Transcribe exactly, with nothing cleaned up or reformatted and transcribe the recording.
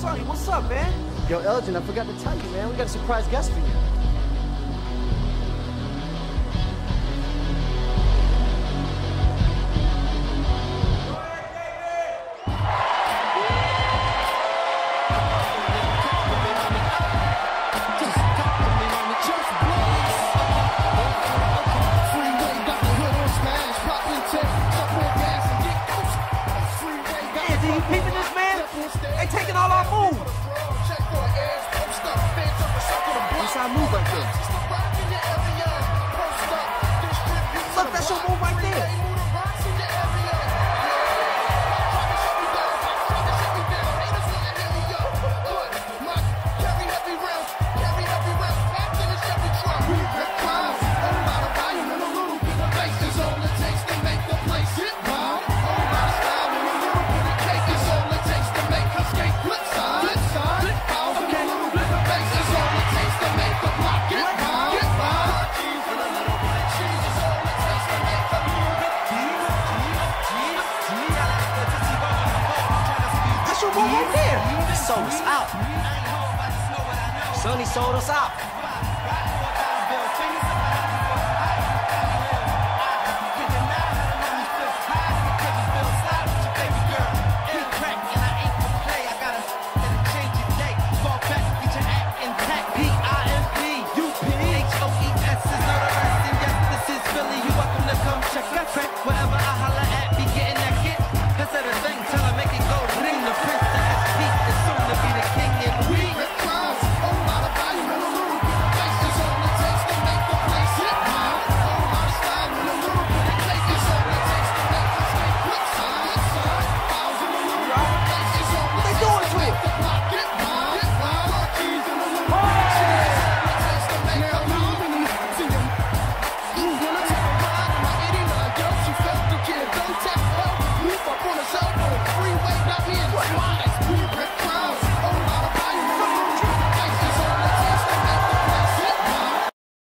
Sonny, what's up, man? Yo, Elgin, I forgot to tell you, man. We got a surprise guest for you. You peeping this, man? They taking all our food. What's our move right there? Look, that's your move right there. Right there. They sold us out. Sonny sold us out.